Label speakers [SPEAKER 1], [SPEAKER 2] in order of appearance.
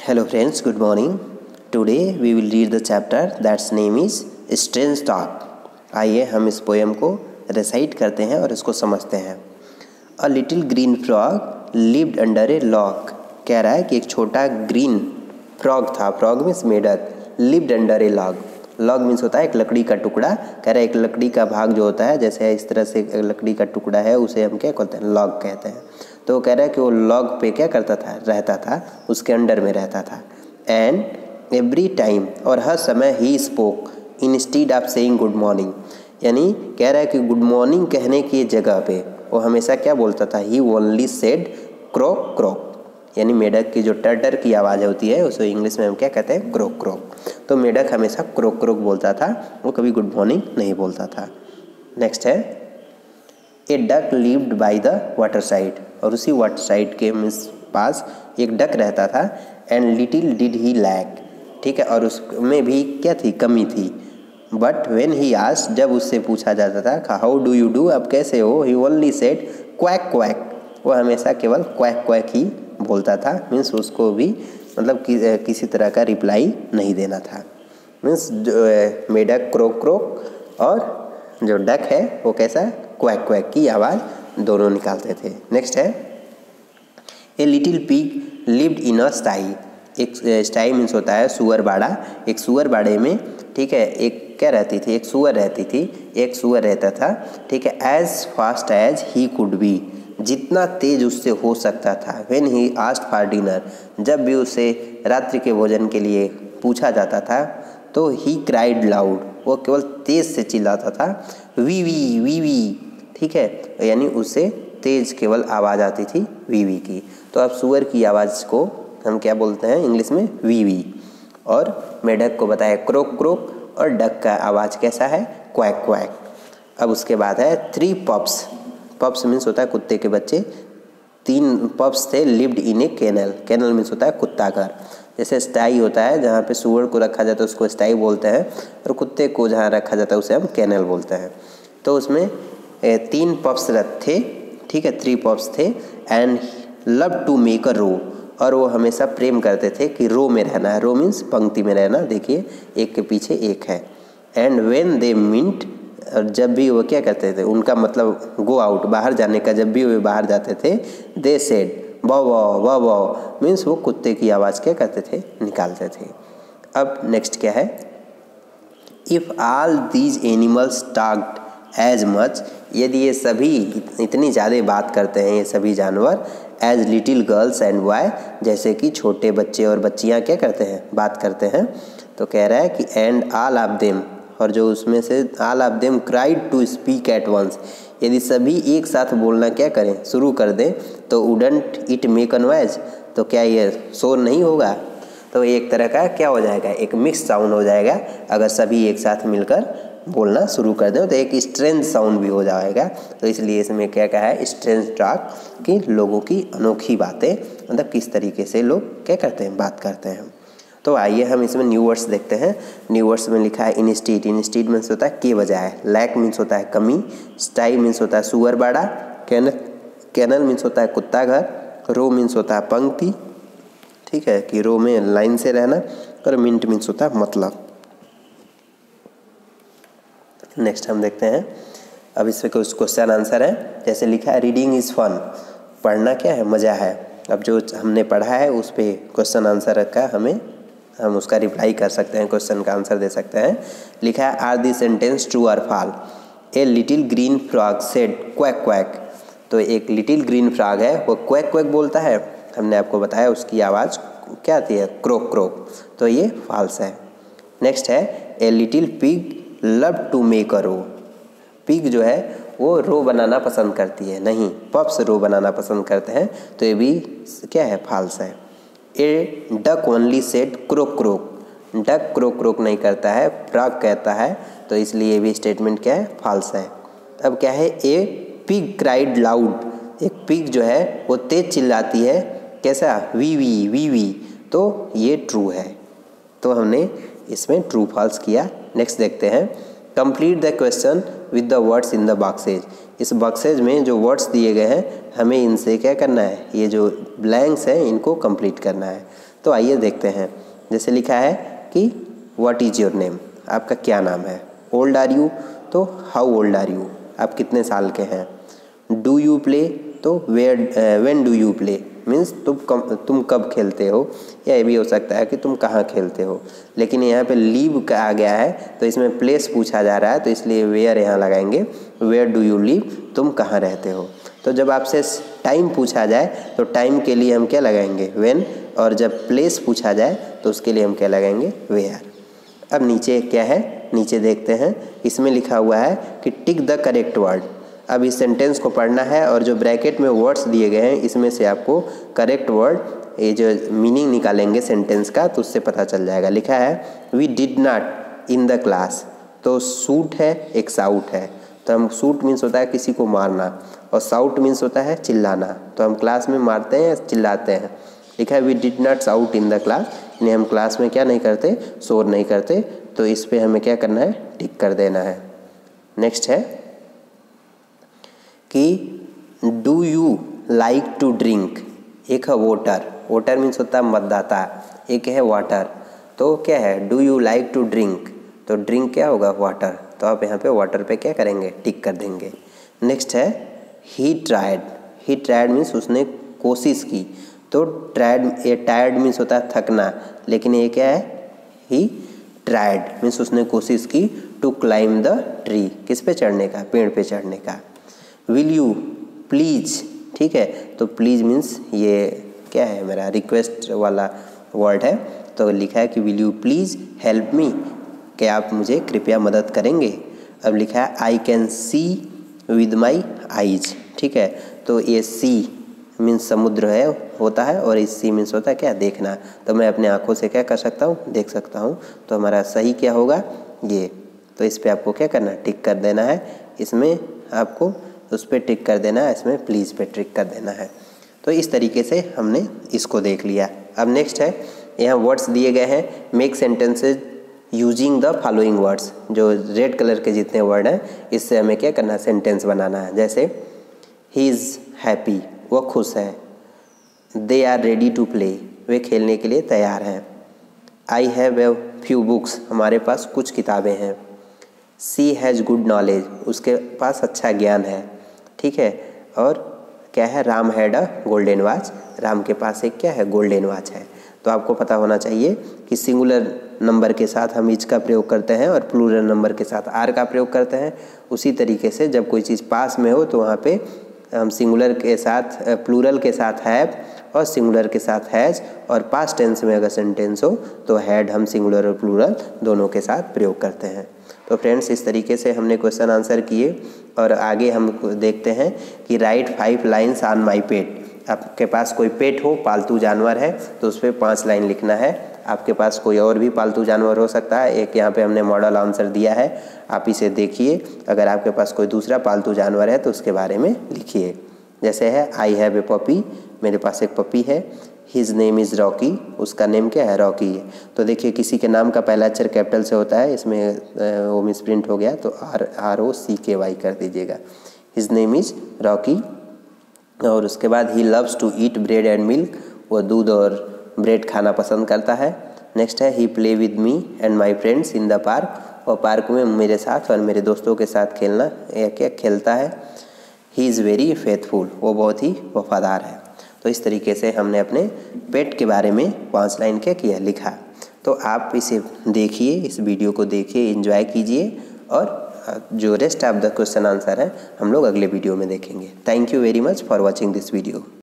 [SPEAKER 1] Hello friends, good morning. Today we will read the chapter that's name is Strange Talk. आइए हम इस poem को recite करते हैं और इसको समझते हैं। A little green frog lived under a log. कह रहा है कि एक छोटा ग्रीन फ्रॉग था, फ्रॉग मीन्स मेढक, lived under a log. Log means होता है एक लकड़ी का टुकड़ा। कह रहा है एक लकड़ी का भाग जो होता है, जैसे इस तरह से एक लकड़ी का टुकड़ा है, उसे हम क्या कहते हैं, लॉग कहते हैं। तो कह रहा है कि वो लॉग पे क्या करता था, रहता था, उसके अंडर में रहता था। एंड एवरी टाइम, और हर समय, he spoke instead of saying good morning, यानी कह रहा है कि गुड मॉर्निंग कहने की जगह पे वो हमेशा क्या बोलता था, he only said croak croak, यानी मेढक की जो टर्टर की आवाज़ होती है उसे इंग्लिश में हम क्या कहते हैं, क्रोक क्रोक। तो मेढक हमेशा क्रोक क्रोक बोलता था, वो कभी गुड मॉर्निंग नहीं बोलता था। नेक्स्ट है a duck lived by the waterside, और उसी वाटर साइड के पास एक डक रहता था। And little did he lack, ठीक है, और उसमें भी क्या थी, कमी थी। बट व्हेन ही आस्क्ड, जब उससे पूछा जाता था हाउ डू यू डू, अब कैसे हो, he only said quack quack, वो हमेशा केवल क्वैक क्वैक ही बोलता था। मीन्स उसको भी मतलब किसी तरह का रिप्लाई नहीं देना था। मीन्स मेढक क्रोक क्रोक और जो डक है वो कैसा, क्वैक क्वैक की आवाज़ दोनों निकालते थे। नेक्स्ट है a little pig lived in a sty. एक स्टाई मीन्स होता है सुअर बाड़ा। एक सुअर बाड़े में, ठीक है, एक क्या रहती थी, एक सुअर रहती थी, एक सुअर रहता था, ठीक है। As fast as he could be, जितना तेज उससे हो सकता था। When he asked for dinner, जब भी उसे रात्रि के भोजन के लिए पूछा जाता था तो ही क्राइड लाउड, वो केवल तेज से चिल्लाता था, वी वी वी वी, ठीक है, यानी उससे तेज केवल आवाज़ आती थी वी वी की। तो अब सुअर की आवाज़ को हम क्या बोलते हैं इंग्लिश में, वी वी। और मेढक को बताया क्रोक क्रोक, और डक का आवाज़ कैसा है, क्वैक क्वैक। अब उसके बाद है 3 पप्स। पप्स मीन्स होता है कुत्ते के बच्चे। 3 पप्स थे, lived in a kennel. Kennel means होता है कुत्ता घर। जैसे स्टाई होता है, जहाँ पे सुअर को रखा जाता है उसको स्टाई बोलते हैं, और कुत्ते को जहाँ रखा जाता है उसे हम केनल बोलते हैं। तो उसमें 3 पप्स थे, ठीक है, 3 पप्स थे। And love to make a row, और वो हमेशा प्रेम करते थे कि रो में रहना है। रो मीन्स पंक्ति में रहना, देखिए एक के पीछे एक है। एंड व्हेन दे मीट, और जब भी वो क्या करते थे, उनका मतलब गो आउट, बाहर जाने का, जब भी वे बाहर जाते थे, they said wow wow wow, means वो कुत्ते की आवाज़ क्या करते थे, निकालते थे। अब नेक्स्ट क्या है, if all these animals talked as much, यदि ये सभी इतनी ज़्यादा बात करते हैं, ये सभी जानवर, as little girls and boy, जैसे कि छोटे बच्चे और बच्चियाँ क्या करते हैं, बात करते हैं। तो कह रहा है कि एंड ऑल ऑफ देम, और जो उसमें से all of them cried to speak at once, यदि सभी एक साथ बोलना क्या करें, शुरू कर दें, तो wouldn't it make a noise, तो क्या ये शोर नहीं होगा। तो एक तरह का क्या हो जाएगा, एक मिक्स साउंड हो जाएगा। अगर सभी एक साथ मिलकर बोलना शुरू कर दें तो एक स्ट्रेंज साउंड भी हो जाएगा। तो इसलिए इसमें क्या कहा है, स्ट्रेंज टॉक, कि लोगों की अनोखी बातें, मतलब किस तरीके से लोग क्या करते हैं, बात करते हैं। तो आइए हम इसमें न्यू वर्ड्स देखते हैं। न्यू वर्ड्स में लिखा है इंस्टीड। इंस्टीड मीन्स होता है के बजाय, लैक मीन्स होता है कमी, स्टाई मीन्स होता है सुअर बाड़ा, कैनल मीन्स होता है कुत्ता घर, रो मीन्स होता है पंक्ति, ठीक है, कि रो में लाइन से रहना, और मिंट मीन्स होता है मतलब। नेक्स्ट हम देखते हैं, अब इसमें कुछ क्वेश्चन आंसर है। जैसे लिखा है रीडिंग इज़ फन, पढ़ना क्या है, मज़ा है। अब जो हमने पढ़ा है उस पर क्वेश्चन आंसर रखा, हम उसका रिप्लाई कर सकते हैं, क्वेश्चन का आंसर दे सकते हैं। लिखा है आर दी सेंटेंस ट्रू और false. A little green frog said quack quack, तो एक लिटिल ग्रीन फ्रॉग है, वो क्वैक क्वैक बोलता है। हमने आपको बताया उसकी आवाज़ क्या आती है, क्रोक क्रोक, तो ये फॉल्स है। नेक्स्ट है a little pig love to make a row. Pig जो है वो रो बनाना पसंद करती है, नहीं, पप्स रो बनाना पसंद करते हैं, तो ये भी क्या है, फॉल्स है। A duck only said croak croak, duck croak croak नहीं करता है, फ्रॉग कहता है, तो इसलिए ये भी स्टेटमेंट क्या है, फॉल्स है। अब क्या है, ए पिग क्राइड लाउड, एक पिग जो है वो तेज चिल्लाती है, कैसा, वी वी वी वी, तो ये ट्रू है। तो हमने इसमें ट्रू फॉल्स किया। नेक्स्ट देखते हैं, complete the question with the words in the boxes. इस बॉक्सेज में जो वर्ड्स दिए गए हैं हमें इनसे क्या करना है, ये जो ब्लैंक्स हैं इनको कंप्लीट करना है। तो आइए देखते हैं। जैसे लिखा है कि व्हाट इज़ योर नेम, आपका क्या नाम है। ओल्ड आर यू, तो हाउ ओल्ड आर यू, आप कितने साल के हैं। डू यू प्ले, तो when do you play means तुम कब खेलते हो, या ये भी हो सकता है कि तुम कहाँ खेलते हो। लेकिन यहाँ पे लीव का आ गया है तो इसमें प्लेस पूछा जा रहा है, तो इसलिए वेयर यहाँ लगाएंगे। वेयर डू यू लिव, तुम कहाँ रहते हो। तो जब आपसे टाइम पूछा जाए तो टाइम के लिए हम क्या लगाएंगे, व्हेन, और जब प्लेस पूछा जाए तो उसके लिए हम क्या लगाएंगे, वेयर। अब नीचे क्या है, नीचे देखते हैं। इसमें लिखा हुआ है कि टिक द करेक्ट वर्ड। अब इस सेंटेंस को पढ़ना है और जो ब्रैकेट में वर्ड्स दिए गए हैं इसमें से आपको करेक्ट वर्ड, ये जो मीनिंग निकालेंगे सेंटेंस का, तो उससे पता चल जाएगा। लिखा है we did not in the class, तो सूट है, एक साउट है। तो हम सूट मीन्स होता है किसी को मारना, और साउट मीन्स होता है चिल्लाना। तो हम क्लास में मारते हैं या चिल्लाते हैं। लिखा है we did not shout in the class, यानी हम क्लास में क्या नहीं करते, शोर नहीं करते। तो इस पर हमें क्या करना है, टिक कर देना है। नेक्स्ट है कि do you like to drink, एक है वोटर, वोटर मीन्स होता है मतदाता, एक है वाटर। तो क्या है, do you like to drink, तो ड्रिंक क्या होगा, वाटर। तो आप यहाँ पे वाटर पे क्या करेंगे, टिक कर देंगे। नेक्स्ट है he tried, he tried means उसने कोशिश की। तो ट्राइड, ये टायर्ड मीन्स होता है थकना, लेकिन ये क्या है, ही ट्राइड मीन्स उसने कोशिश की टू क्लाइम द ट्री, किस पे चढ़ने का, पेड़ पे चढ़ने का। विल यू प्लीज़, ठीक है, तो प्लीज़ मीन्स ये क्या है, मेरा रिक्वेस्ट वाला वर्ड है। तो लिखा है कि will you please help me, क्या आप मुझे कृपया मदद करेंगे। अब लिखा है I can see with my eyes, ठीक है। तो ये सी मीन्स समुद्र है, होता है, और इस सी मीन्स होता है क्या, देखना। तो मैं अपने आँखों से क्या कर सकता हूँ, देख सकता हूँ। तो हमारा सही क्या होगा, ये। तो इस पर आपको क्या करना है, टिक कर देना है। इसमें आपको उस पर टिक कर देना है, इसमें प्लीज़ पे टिक कर देना है। तो इस तरीके से हमने इसको देख लिया। अब नेक्स्ट है, यहाँ वर्ड्स दिए गए हैं, make sentences using the following words. जो रेड कलर के जितने वर्ड हैं इससे हमें क्या करना है, सेंटेंस बनाना है। जैसे ही इज़ हैप्पी, वो खुश है। They are ready to play, वे खेलने के लिए तैयार हैं। I have a few books, हमारे पास कुछ किताबें हैं। सी हैज़ गुड नॉलेज, उसके पास अच्छा ज्ञान है, ठीक है। और क्या है, Ram had a golden watch, Ram के पास एक क्या है, गोल्डन वॉच है। तो आपको पता होना चाहिए कि सिंगुलर नंबर के साथ हम इज का प्रयोग करते हैं और प्लूरल नंबर के साथ आर का प्रयोग करते हैं। उसी तरीके से जब कोई चीज़ पास में हो तो वहाँ पे हम सिंगुलर के साथ, प्लूरल के साथ हैव और सिंगुलर के साथ हैज़, और पास्ट टेंस में अगर सेंटेंस हो तो हैड हम सिंगुलर और प्लूरल दोनों के साथ प्रयोग करते हैं। तो फ्रेंड्स, इस तरीके से हमने क्वेश्चन आंसर किए और आगे हम देखते हैं कि write 5 lines on my pet. आपके पास कोई पेट हो, पालतू जानवर है, तो उस पर 5 लाइन लिखना है। आपके पास कोई और भी पालतू जानवर हो सकता है, एक यहाँ पे हमने मॉडल आंसर दिया है, आप इसे देखिए। अगर आपके पास कोई दूसरा पालतू जानवर है तो उसके बारे में लिखिए। जैसे है आई हैव ए पपी, मेरे पास एक पपी है। हिज नेम इज़ रॉकी, उसका नेम क्या है, रॉकी है। तो देखिए किसी के नाम का पहला अक्षर कैपिटल से होता है, इसमें वो मिसप्रिंट हो गया, तो ROCKY कर दीजिएगा। His name is Rocky. और उसके बाद he loves to eat bread and milk, वो दूध और ब्रेड खाना पसंद करता है। नेक्स्ट है he play with me and my friends in the park, और पार्क में मेरे साथ और मेरे दोस्तों के साथ खेलना या क्या खेलता है। ही इज़ वेरी फेथफुल, वो बहुत ही वफादार है। तो इस तरीके से हमने अपने पेट के बारे में 5 लाइन क्या किया, लिखा। तो आप इसे देखिए, इस वीडियो को देखिए, एंजॉय कीजिए, और जो rest of the question answer है हम लोग अगले वीडियो में देखेंगे। Thank you very much for watching this video.